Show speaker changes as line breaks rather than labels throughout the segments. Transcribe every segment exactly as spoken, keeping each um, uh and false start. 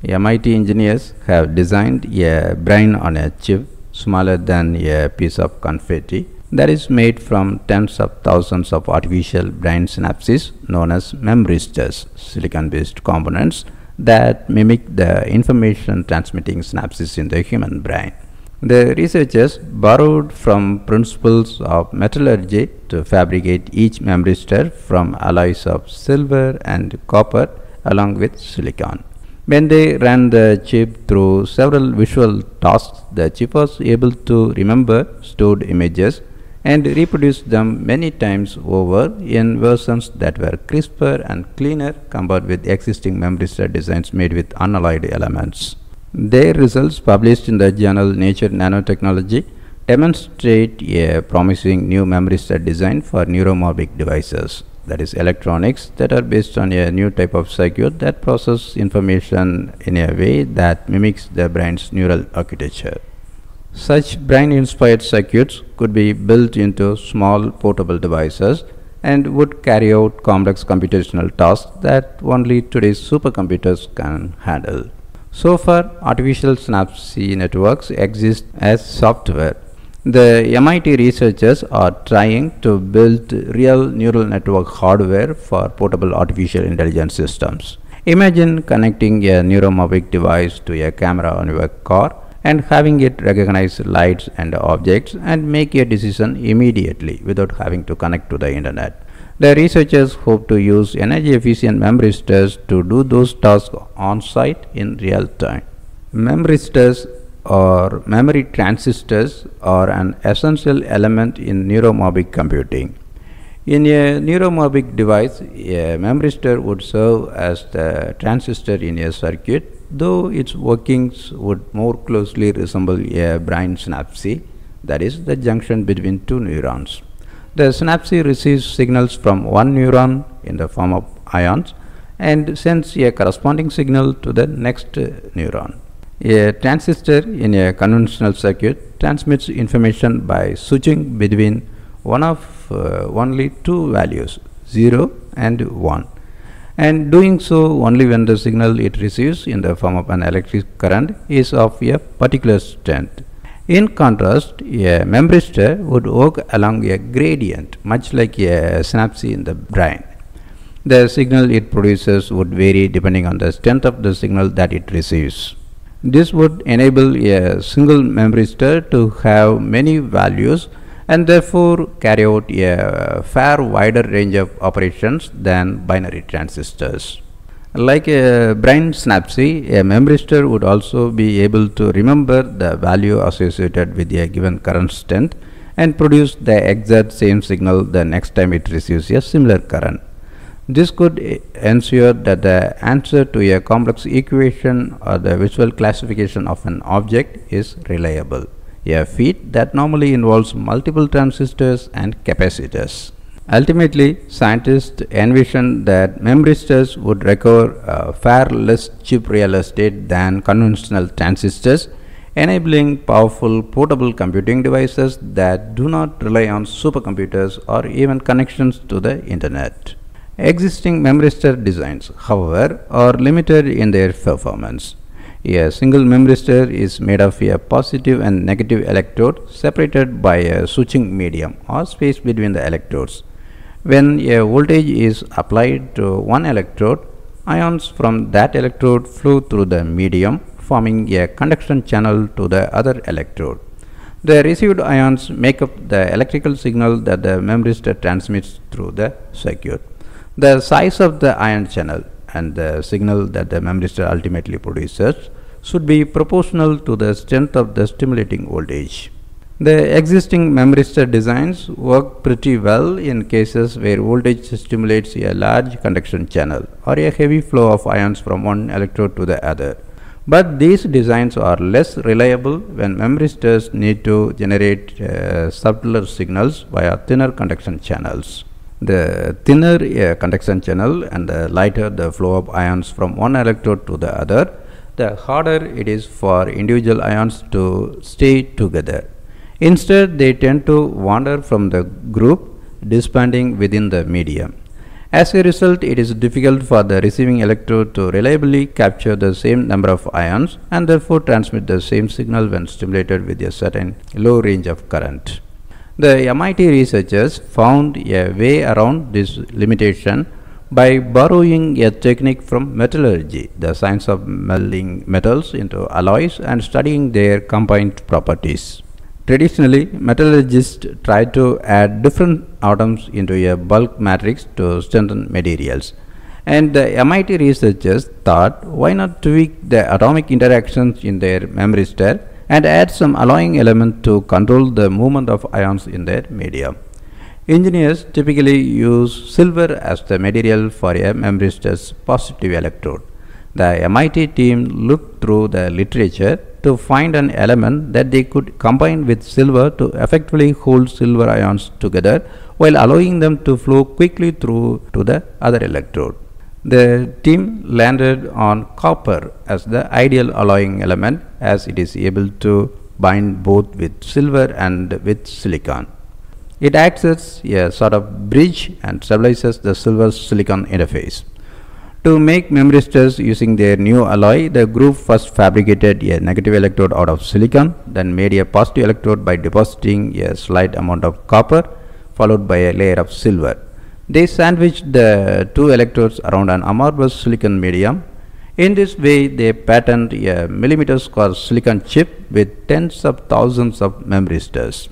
M I T engineers have designed a brain on a chip smaller than a piece of confetti that is made from tens of thousands of artificial brain synapses known as memristors, silicon-based components that mimic the information transmitting synapses in the human brain. The researchers borrowed from principles of metallurgy to fabricate each memristor from alloys of silver and copper along with silicon. When they ran the chip through several visual tasks, the chip was able to remember stored images and reproduce them many times over in versions that were crisper and cleaner compared with existing memristor designs made with unalloyed elements. Their results, published in the journal Nature Nanotechnology, demonstrate a promising new memristor design for neuromorphic devices, that is, electronics that are based on a new type of circuit that process information in a way that mimics the brain's neural architecture. Such brain-inspired circuits could be built into small portable devices and would carry out complex computational tasks that only today's supercomputers can handle. So far, artificial synapse networks exist as software. The M I T researchers are trying to build real neural network hardware for portable artificial intelligence systems. Imagine connecting a neuromorphic device to a camera on your car and having it recognize lights and objects and make a decision immediately without having to connect to the internet. The researchers hope to use energy efficient memristors to do those tasks on site in real time. Memristors or memory transistors are an essential element in neuromorphic computing. In a neuromorphic device, a memristor would serve as the transistor in a circuit, though its workings would more closely resemble a brain synapse, that is, the junction between two neurons. The synapse receives signals from one neuron in the form of ions and sends a corresponding signal to the next neuron. A transistor in a conventional circuit transmits information by switching between one of uh, only two values, zero and one, and doing so only when the signal it receives in the form of an electric current is of a particular strength. In contrast, a memristor would work along a gradient, much like a synapse in the brain. The signal it produces would vary depending on the strength of the signal that it receives. This would enable a single memristor to have many values and therefore carry out a far wider range of operations than binary transistors. Like a brain synapse, a memristor would also be able to remember the value associated with a given current strength and produce the exact same signal the next time it receives a similar current. This could ensure that the answer to a complex equation or the visual classification of an object is reliable, a feat that normally involves multiple transistors and capacitors. Ultimately, scientists envision that memristors would require uh, far less chip real estate than conventional transistors, enabling powerful portable computing devices that do not rely on supercomputers or even connections to the internet. Existing memristor designs, however, are limited in their performance. A single memristor is made of a positive and negative electrode separated by a switching medium or space between the electrodes. When a voltage is applied to one electrode, ions from that electrode flow through the medium, forming a conduction channel to the other electrode. The received ions make up the electrical signal that the memristor transmits through the circuit. The size of the ion channel and the signal that the memristor ultimately produces should be proportional to the strength of the stimulating voltage. The existing memristor designs work pretty well in cases where voltage stimulates a large conduction channel or a heavy flow of ions from one electrode to the other. But these designs are less reliable when memristors need to generate uh, subtler signals via thinner conduction channels. The thinner a conduction channel and the lighter the flow of ions from one electrode to the other, the harder it is for individual ions to stay together. Instead, they tend to wander from the group, disbanding within the medium. As a result, it is difficult for the receiving electrode to reliably capture the same number of ions and therefore transmit the same signal when stimulated with a certain low range of current. The M I T researchers found a way around this limitation by borrowing a technique from metallurgy, the science of melding metals into alloys and studying their combined properties. Traditionally, metallurgists try to add different atoms into a bulk matrix to strengthen materials. And the M I T researchers thought, why not tweak the atomic interactions in their memristor and add some alloying element to control the movement of ions in their media. Engineers typically use silver as the material for a memristor's positive electrode. The M I T team looked through the literature to find an element that they could combine with silver to effectively hold silver ions together while allowing them to flow quickly through to the other electrode. The team landed on copper as the ideal alloying element, as it is able to bind both with silver and with silicon. It acts as a sort of bridge and stabilizes the silver-silicon interface. To make memristors using their new alloy, the group first fabricated a negative electrode out of silicon, then made a positive electrode by depositing a slight amount of copper, followed by a layer of silver. They sandwiched the two electrodes around an amorphous silicon medium. In this way, they patterned a millimeter square silicon chip with tens of thousands of memristors.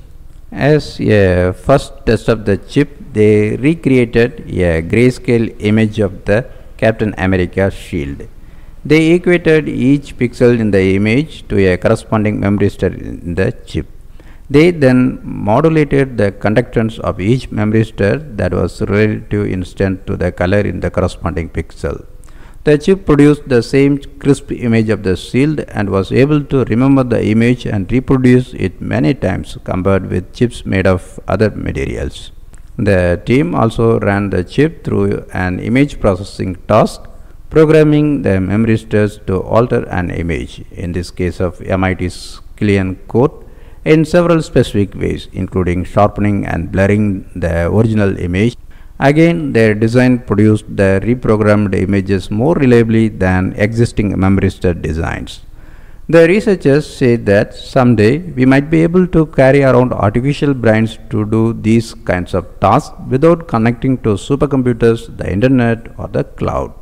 As a first test of the chip, they recreated a grayscale image of the Captain America shield. They equated each pixel in the image to a corresponding memristor in the chip. They then modulated the conductance of each memristor that was relative instant to the color in the corresponding pixel. The chip produced the same crisp image of the shield and was able to remember the image and reproduce it many times compared with chips made of other materials. The team also ran the chip through an image processing task, programming the memristors to alter an image, in this case of M I T's Killian code, in several specific ways, including sharpening and blurring the original image. Again, their design produced the reprogrammed images more reliably than existing memristor designs. The researchers say that someday we might be able to carry around artificial brains to do these kinds of tasks without connecting to supercomputers, the internet, or the cloud.